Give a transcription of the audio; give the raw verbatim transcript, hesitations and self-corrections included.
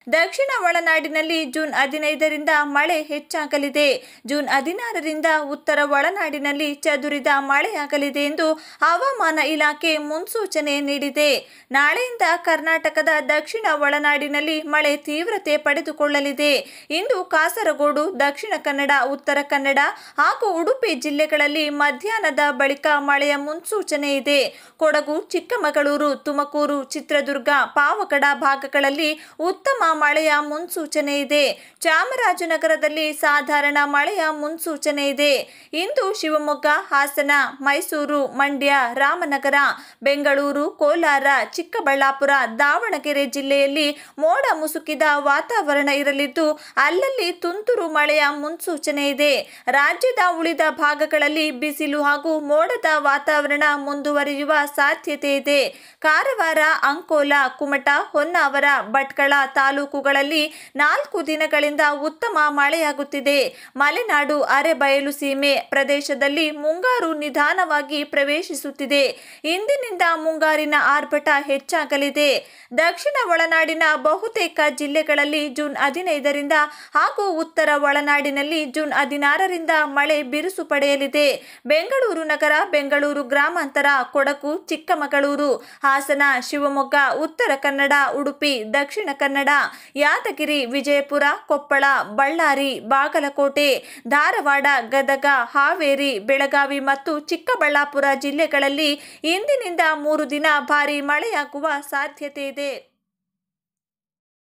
ದಕ್ಷಿಣ ಒಳನಾಡಿನಲ್ಲಿ ಜೂನ್ ಹದಿನೈದರಿಂದ ಮಳೆ ಹೆಚ್ಚಾಗಲಿದೆ. ಜೂನ್ ಹದಿನಾರರಿಂದ ಉತ್ತರ ಒಳನಾಡಿನಲ್ಲಿ ಚದುರಿದ ಮಳೆಯಾಗಲಿದೆ ಎಂದು ಹವಾಮಾನ ಇಲಾಖೆ ಮುನ್ಸೂಚನೆ ನೀಡಿದೆ. ನಾಳೆಯಿಂದ ಕರ್ನಾಟಕದ ದಕ್ಷಿಣ ಒಳನಾಡಿನಲ್ಲಿ ಮಳೆ ತೀವ್ರತೆ ಪಡೆದುಕೊಳ್ಳಲಿದೆ. ಇಂದು ಕಾಸರಗೋಡು, ದಕ್ಷಿಣ ಕನ್ನಡ, ಉತ್ತರ ಕನ್ನಡ ಹಾಗೂ ಉಡುಪಿ ಜಿಲ್ಲೆಗಳಲ್ಲಿ ಮಧ್ಯಾಹ್ನದ ಬಳಿಕ ಮಳೆಯ ಮುನ್ಸೂಚನೆ ಇದೆ. ಕೊಡಗು, ಚಿಕ್ಕಮಗಳೂರು, ತುಮಕೂರು, ಚಿತ್ರದುರ್ಗ, ಪಾವಗಡ ಭಾಗಗಳಲ್ಲಿ ಉತ್ತಮ ಮಳೆಯ ಮುನ್ಸೂಚನೆ ಇದೆ. ಚಾಮರಾಜನಗರದಲ್ಲಿ ಸಾಧಾರಣ ಮಳೆಯ ಮುನ್ಸೂಚನೆ ಇದೆ. ಇಂದು ಶಿವಮೊಗ್ಗ, ಹಾಸನ, ಮೈಸೂರು, ಮಂಡ್ಯ, ರಾಮನಗರ, ಬೆಂಗಳೂರು, ಕೋಲಾರ, ಚಿಕ್ಕಬಳ್ಳಾಪುರ, ದಾವಣಗೆರೆ ಜಿಲ್ಲೆಯಲ್ಲಿ ಮೋಡ ಮುಸುಕಿದ ವಾತಾವರಣ ಇರಲಿದ್ದು ಅಲ್ಲಲ್ಲಿ ತುಂತುರು ಮಳೆಯ ಮುನ್ಸೂಚನೆ ಇದೆ. ರಾಜ್ಯದ ಉಳಿದ ಭಾಗಗಳಲ್ಲಿ ಬಿಸಿಲು ಹಾಗೂ ಮೋಡದ ವಾತಾವರಣ ಮುಂದುವರಿಯುವ ಸಾಧ್ಯತೆ ಇದೆ. ಕಾರವಾರ, ಅಂಕೋಲಾ, ಕುಮಟಾ, ಹೊನ್ನಾವರ, ಭಟ್ಕಳ ತಾಲೂಕುಗಳಲ್ಲಿ ನಾಲ್ಕು ದಿನಗಳಿಂದ ಉತ್ತಮ ಮಳೆಯಾಗುತ್ತಿದೆ. ಮಲೆನಾಡು ಅರೆಬಯಲು ಸೀಮೆ ಪ್ರದೇಶದಲ್ಲಿ ಮುಂಗಾರು ನಿಧಾನವಾಗಿ ಪ್ರವೇಶಿಸುತ್ತಿದೆ. ಇಂದಿನಿಂದ ಮುಂಗಾರಿನ ಆರ್ಭಟ ಹೆಚ್ಚಾಗಲಿದೆ. ದಕ್ಷಿಣ ಒಳನಾಡಿನ ಬಹುತೇಕ ಜಿಲ್ಲೆಗಳಲ್ಲಿ ಜೂನ್ ಹದಿನೈದರಿಂದ ಹಾಗೂ ಉತ್ತರ ಒಳನಾಡಿನಲ್ಲಿ ಜೂನ್ ಹದಿನಾರರಿಂದ ಮಳೆ ಬಿರುಸು ಪಡೆಯಲಿದೆ. ಬೆಂಗಳೂರು ನಗರ, ಬೆಂಗಳೂರು ಗ್ರಾಮಾಂತರ, ಕೊಡಗು, ಚಿಕ್ಕಮಗಳೂರು, ಹಾಸನ, ಶಿವಮೊಗ್ಗ, ಉತ್ತರ ಕನ್ನಡ, ಉಡುಪಿ, ದಕ್ಷಿಣ ಕನ್ನಡ, ಯಾದಗಿರಿ, ವಿಜಯಪುರ, ಕೊಪ್ಪಳ, ಬಳ್ಳಾರಿ, ಬಾಗಲಕೋಟೆ, ಧಾರವಾಡ, ಗದಗ, ಹಾವೇರಿ, ಬೆಳಗಾವಿ ಮತ್ತು ಚಿಕ್ಕಬಳ್ಳಾಪುರ ಜಿಲ್ಲೆಗಳಲ್ಲಿ ಇಂದಿನಿಂದ ಮೂರು ದಿನ ಭಾರೀ ಮಳೆಯಾಗುವ ಸಾಧ್ಯತೆ ಇದೆ.